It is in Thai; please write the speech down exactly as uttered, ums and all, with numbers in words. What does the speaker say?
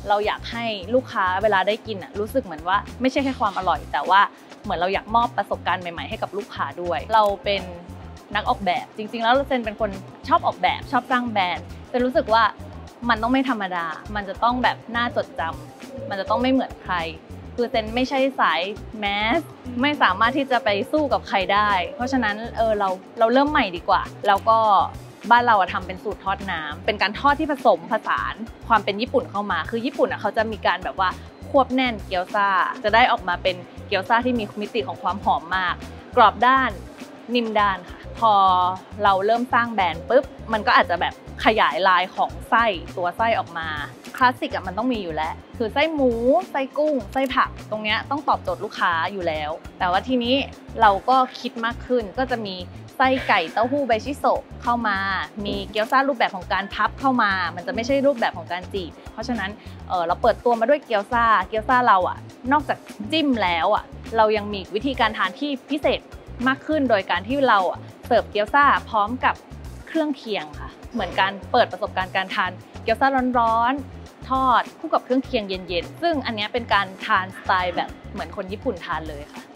เราอยากให้ลูกค้าเวลาได้กินอ่ะรู้สึกเหมือนว่าไม่ใช่แค่ความอร่อยแต่ว่าเหมือนเราอยากมอบประสบการณ์ใหม่ๆให้กับลูกค้าด้วยเราเป็นนักออกแบบจริงๆแล้วเซนเป็นคนชอบออกแบบชอบสร้างแบรนด์เซนรู้สึกว่ามันต้องไม่ธรรมดามันจะต้องแบบน่าจดจำมันจะต้องไม่เหมือนใครคือเซนไม่ใช่สายแมสไม่สามารถที่จะไปสู้กับใครได้เพราะฉะนั้นเออเราเราเริ่มใหม่ดีกว่าแล้วก็บ้านเราทำเป็นสูตรทอดน้ำเป็นการทอดที่ผสมผสานความเป็นญี่ปุ่นเข้ามาคือญี่ปุ่นเขาจะมีการแบบว่าควบแน่นเกี๊ยวซ่าจะได้ออกมาเป็นเกี๊ยวซ่าที่มีมิติของความหอมมากกรอบด้านนิ่มด้านค่ะพอเราเริ่มสร้างแบรนด์ปุ๊บมันก็อาจจะแบบขยายลายของไส้ตัวไส้ออกมาคลาสสิกอะมันต้องมีอยู่แล้วคือไส้หมูไส้กุ้งไส้ผักตรงเนี้ยต้องตอบโจทย์ลูกค้าอยู่แล้วแต่ว่าทีนี้เราก็คิดมากขึ้นก็จะมีไส้ไก่เต้าหู้ไบชิโซะเข้ามามีเกี๊ยวซ่ารูปแบบของการพับเข้ามามันจะไม่ใช่รูปแบบของการจีบเพราะฉะนั้นเออเราเปิดตัวมาด้วยเกี๊ยวซ่าเกี๊ยวซ่าเราอะนอกจากจิ้มแล้วอะเรายังมีวิธีการทานที่พิเศษมากขึ้นโดยการที่เราอะเสิร์ฟเกี๊ยวซ่าพร้อมกับเครื่องเคียงค่ะเหมือนการเปิดประสบการณ์การทานเกี๊ยวซ่าร้อนๆทอดคู่กับเครื่องเคียงเย็นๆซึ่งอันนี้เป็นการทานสไตล์แบบเหมือนคนญี่ปุ่นทานเลยค่ะ